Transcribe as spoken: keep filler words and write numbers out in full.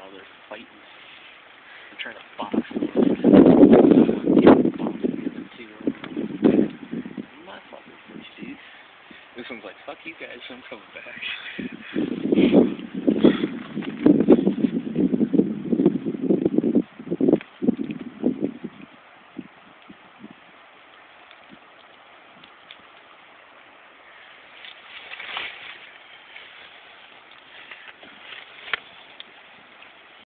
while they're fighting. They're trying to box me. I'm not fucking with you, dude. This one's like, fuck you guys, I'm coming back.